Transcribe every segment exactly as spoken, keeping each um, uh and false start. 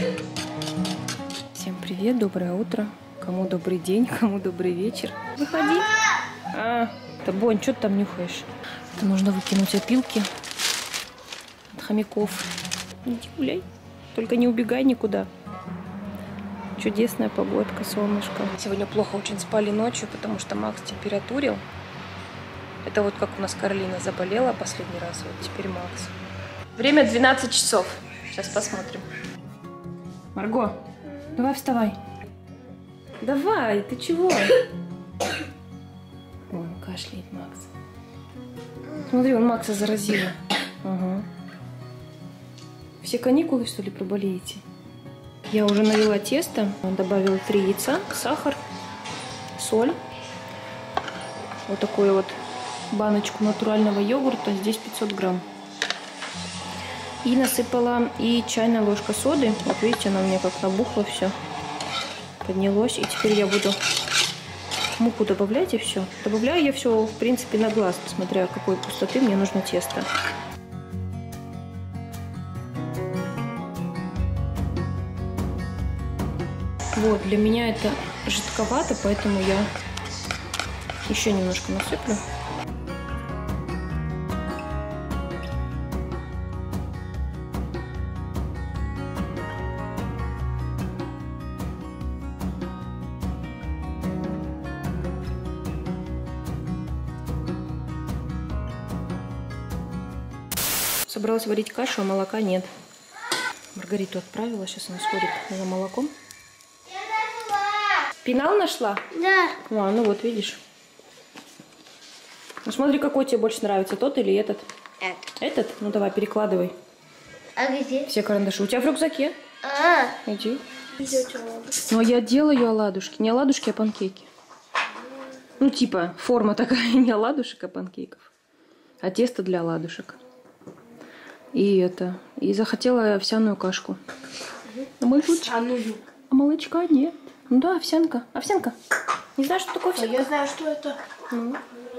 Всем привет, доброе утро. Кому добрый день, кому добрый вечер. Выходи. А, да, Бонь, что ты там нюхаешь? Это нужно выкинуть опилки от хомяков. Иди гуляй. Только не убегай никуда. Чудесная погодка, солнышко. Сегодня плохо очень спали ночью, потому что Макс температурил. Это вот как у нас Каролина заболела последний раз, вот теперь Макс. Время двенадцать часов. Сейчас посмотрим. Марго, давай вставай. Давай, ты чего? Вон, кашляет Макс. Смотри, он Макса заразила. Ага. Все каникулы, что ли, проболеете? Я уже налила тесто, добавила три яйца, сахар, соль. Вот такую вот баночку натурального йогурта, здесь пятьсот грамм. И насыпала и чайная ложка соды. Вот видите, она у меня как набухла все. Поднялось. И теперь я буду муку добавлять и все. Добавляю я все, в принципе, на глаз, смотря какой густоты мне нужно тесто. Вот, для меня это жидковато, поэтому я еще немножко насыплю. Собралась варить кашу, а молока нет. Маргариту отправила, сейчас она сходит за молоком. Я нашла. Пенал нашла? Да. А, ну вот, видишь. Ну смотри, какой тебе больше нравится, тот или этот? Этот. Этот? Ну давай, перекладывай. А где? Все карандаши. У тебя в рюкзаке. А. Иди. Ну, а я делаю оладушки. Не оладушки, а панкейки. Ну, типа, форма такая, не оладушек, а панкейков. А тесто для оладушек. И это. И захотела овсяную кашку. А мы тут... А, ну, а молочка нет. Ну да, овсянка. Овсянка. Не знаешь, что такое овсянка? я знаю, что это. Ну.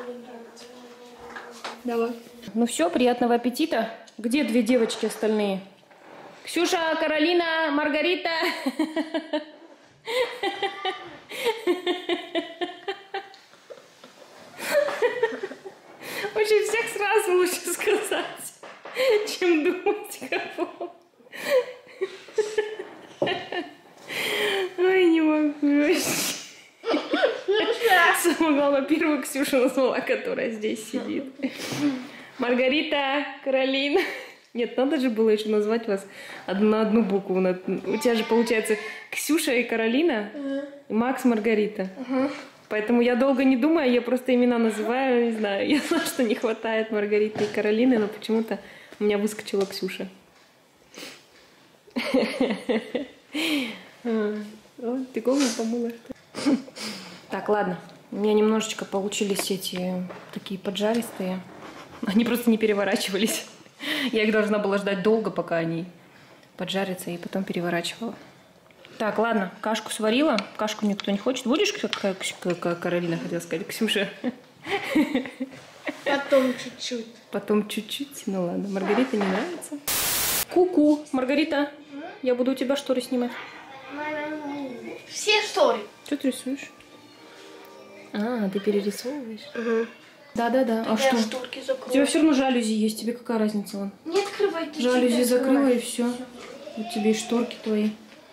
Давай. Ну все, приятного аппетита. Где две девочки остальные? Ксюша, Каролина, Маргарита. Очень всех сразу лучше сказать, чем думать кого. Ой, не могу. Самое главное, первую Ксюшу назвала, которая здесь сидит. Маргарита, Каролина. Нет, надо же было еще назвать вас на одну букву. У тебя же получается Ксюша и Каролина, и Макс, Маргарита. Поэтому я долго не думаю, я просто имена называю, не знаю. Я знаю, что не хватает Маргариты и Каролины, но почему-то у меня выскочила Ксюша. Ты голову помыла, что ли? Так, ладно. У меня немножечко получились эти такие поджаристые. Они просто не переворачивались. Я их должна была ждать долго, пока они поджарятся, и потом переворачивала. Так, ладно, кашку сварила. Кашку никто не хочет. Будешь, как Каролина хотела сказать, Ксюша? Потом чуть-чуть. Потом чуть-чуть? Ну ладно, Маргарита не нравится. Ку-ку, Маргарита, я буду у тебя шторы снимать. Все шторы. Что ты рисуешь? А, ты перерисовываешь? Угу. Да-да-да. А что? Шторки закрою. У тебя все равно жалюзи есть, тебе какая разница? Вон? Не открывай, ты жалюзи закрыла и все. Вот тебе и шторки твои.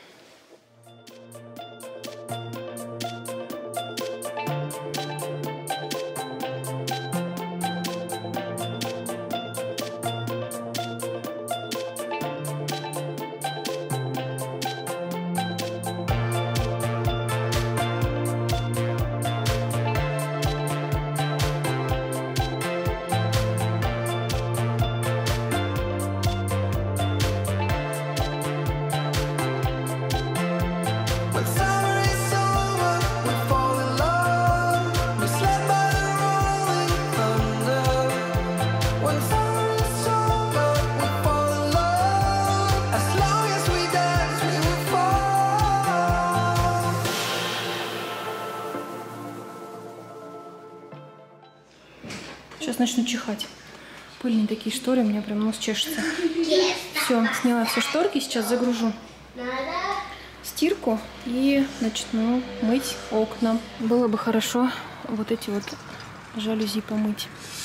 Сейчас начну чихать. Пыльные такие шторы, у меня прям нос чешется. Все, сняла все шторки, сейчас загружу стирку и начну мыть окна. Было бы хорошо вот эти вот жалюзи помыть.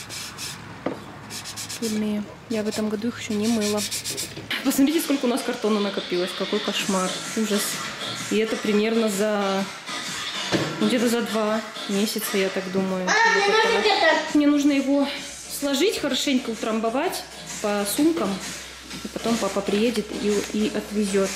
Пыльные. Я в этом году их еще не мыла. Посмотрите, сколько у нас картона накопилось. Какой кошмар. Ужас. И это примерно за... где-то за два месяца, я так думаю. Мне нужно его сложить, хорошенько утрамбовать по сумкам. И потом папа приедет и, и отвезет.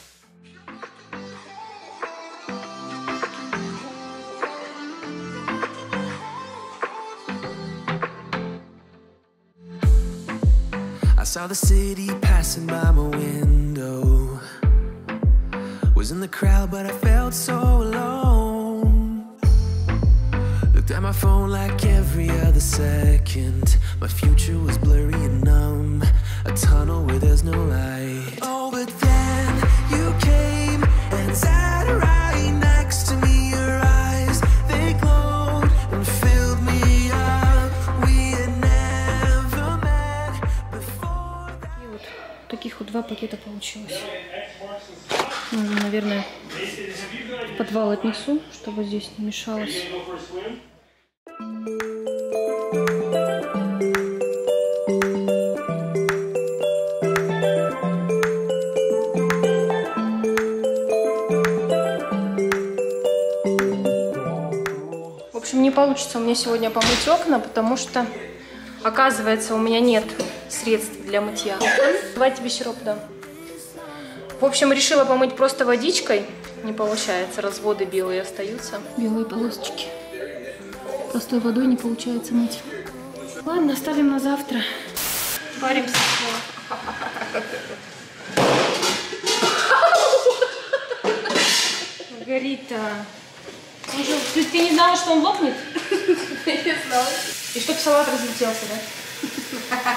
I saw the city passing by my window. Was in the crowd, but I felt so alone. Looked at my phone like every other second. My future was blurry and numb. A tunnel where there's no light. Oh, but then you came and sat right next to me. Your eyes, they glowed and filled me up. We had never met before. И вот таких вот два пакета получилось. Нужно, наверное, в подвал отнесу, чтобы здесь не мешалось. В общем, не получится у меня сегодня помыть окна, потому что, оказывается, у меня нет средств для мытья. Давай тебе сироп дам. В общем, решила помыть просто водичкой. Не получается, разводы белые остаются. Белые полосочки. Простой водой не получается мыть. Ладно, оставим на завтра. Варимся. Горит-то. Ты, ты не знала, что он лопнет? Не знала. И чтоб салат разлетелся, да?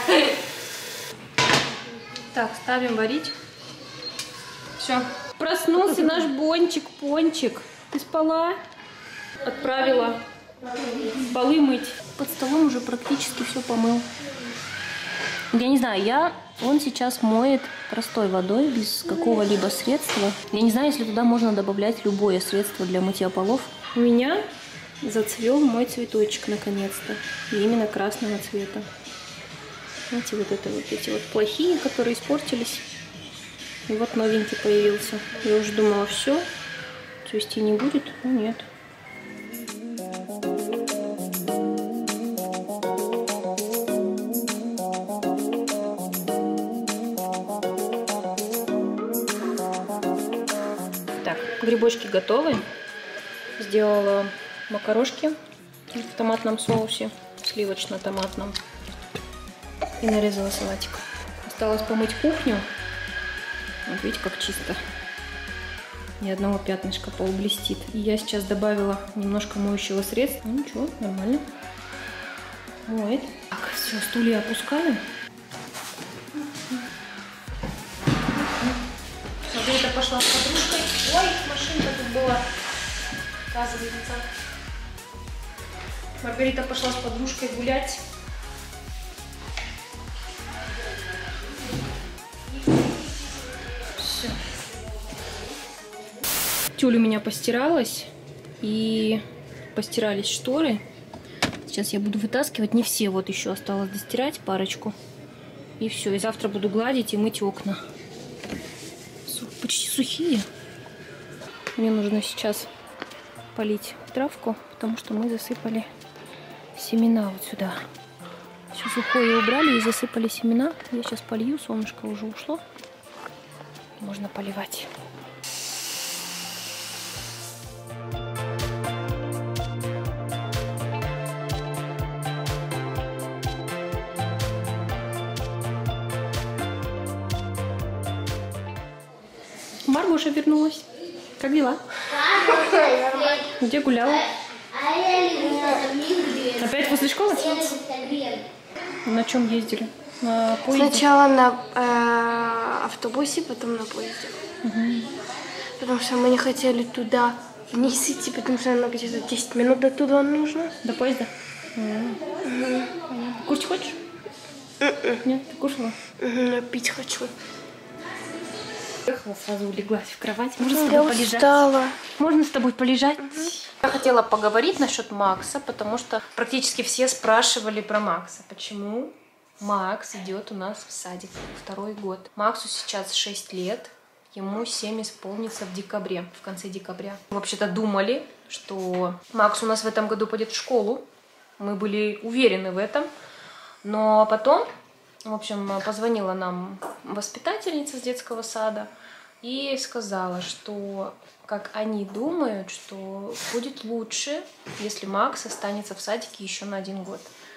Так, ставим варить. Все. Проснулся наш Бончик, Пончик. Ты спала? Отправила полы мыть. Под столом уже практически все помыл. Я не знаю, я... Он сейчас моет простой водой, без какого-либо средства. Я не знаю, если туда можно добавлять любое средство для мытья полов. У меня зацвел мой цветочек наконец-то. И именно красного цвета. Знаете, вот это вот эти вот плохие, которые испортились. И вот новенький появился. Я уже думала, все, цвести не будет, но нет. Так, грибочки готовы. Сделала макарошки в томатном соусе, сливочно-томатном. И нарезала салатик. Осталось помыть кухню. Вот видите, как чисто. Ни одного пятнышка, пол блестит. И я сейчас добавила немножко моющего средства. Ну ничего, нормально. Моет. Так, все, стулья опускаю. Маргарита пошла с подружкой. Ой, машинка тут была. Оказывается. Маргарита пошла с подружкой гулять. Все. Тюль у меня постиралась. И постирались шторы. Сейчас я буду вытаскивать. Не все, вот еще осталось достирать парочку. И все. И завтра буду гладить и мыть окна. Почти сухие. Мне нужно сейчас полить травку, потому что мы засыпали семена вот сюда. Все сухое убрали и засыпали семена. Я сейчас полью, солнышко уже ушло. Можно поливать. Маргоша вернулась. Как дела? Где гуляла? Опять после школы? На чем ездили? На поезде? Сначала на э, автобусе, потом на поезде. Угу. Потому что мы не хотели туда вниз идти, потому что нам где-то десять минут до туда нужно. До поезда? Угу. Кушать хочешь? Mm-mm. Нет, ты кушала? Mm-hmm, я пить хочу. Ехала, сразу улеглась в кровать. Можно с Я тобой полежать? устала. Можно с тобой полежать? Угу. Я хотела поговорить насчет Макса, потому что практически все спрашивали про Макса. Почему Макс идет у нас в садик второй год? Максу сейчас шесть лет, ему семь исполнится в декабре, в конце декабря. Вообще-то думали, что Макс у нас в этом году пойдет в школу. Мы были уверены в этом. Но потом, в общем, позвонила нам воспитательница с детского сада и сказала, что, как они думают, что будет лучше, если Макс останется в садике еще на один год.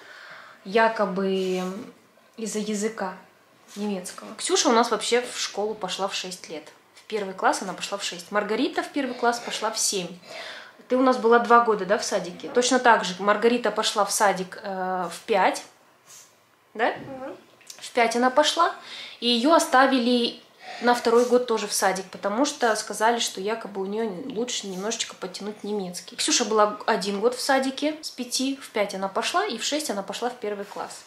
Якобы из-за языка немецкого. Ксюша у нас вообще в школу пошла в шесть лет. В первый класс она пошла в шесть. Маргарита в первый класс пошла в семь. Ты у нас была два года, да, в садике? Точно так же Маргарита пошла в садик э, в пять. Да? Угу. В пять она пошла, и ее оставили на второй год тоже в садик, потому что сказали, что якобы у нее лучше немножечко подтянуть немецкий. Ксюша была один год в садике с пяти, в пять она пошла, и в шесть она пошла в первый класс.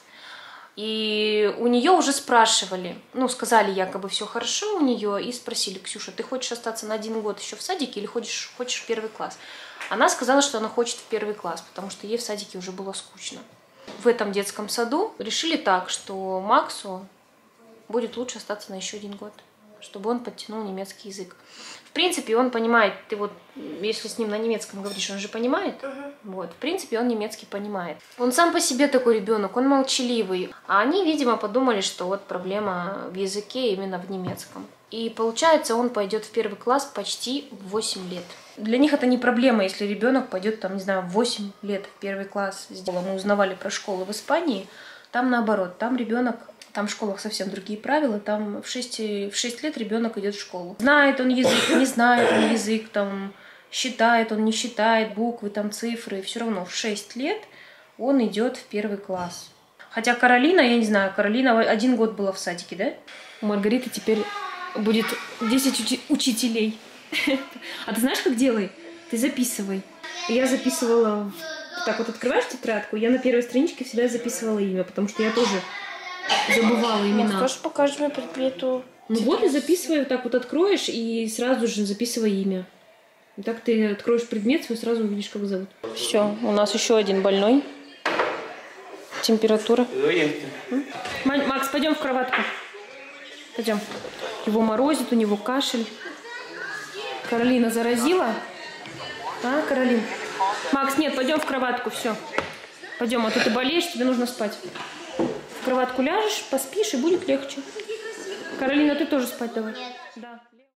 И у нее уже спрашивали, ну, сказали якобы все хорошо у нее, и спросили: Ксюша, ты хочешь остаться на один год еще в садике или хочешь, хочешь в первый класс? Она сказала, что она хочет в первый класс, потому что ей в садике уже было скучно. В этом детском саду решили так, что Максу будет лучше остаться на еще один год, чтобы он подтянул немецкий язык. В принципе, он понимает, ты вот, если с ним на немецком говоришь, он же понимает. Uh-huh. Вот, в принципе, он немецкий понимает. Он сам по себе такой ребенок, он молчаливый. А они, видимо, подумали, что вот проблема в языке именно в немецком. И получается, он пойдет в первый класс почти в восемь лет. Для них это не проблема, если ребенок пойдет, там, не знаю, в восемь лет в первый класс. Мы узнавали про школу в Испании, там наоборот, там ребенок, там в школах совсем другие правила, там в шесть, в шесть лет ребенок идет в школу. Знает он язык, не знает он язык, там, считает он, не считает буквы, там, цифры, все равно в шесть лет он идет в первый класс. Хотя Каролина, я не знаю, Каролина один год была в садике, да? У Маргариты теперь будет десять учи- учителей. А ты знаешь, как делай? Ты записывай. Я записывала... Так вот открываешь тетрадку, я на первой страничке всегда записывала имя, потому что я тоже забывала имена. Тоже по каждому предмету. Ну вот и записывай, вот так вот откроешь и сразу же записывай имя. И так ты откроешь предмет свой, сразу увидишь, как зовут. Все, у нас еще один больной. Температура. Макс, пойдем в кроватку. Пойдем. Его морозит, у него кашель. Каролина заразила? А, Каролин? Макс, нет, пойдем в кроватку, все. Пойдем, а то ты болеешь, тебе нужно спать. В кроватку ляжешь, поспишь, и будет легче. Каролина, ты тоже спать давай. Да.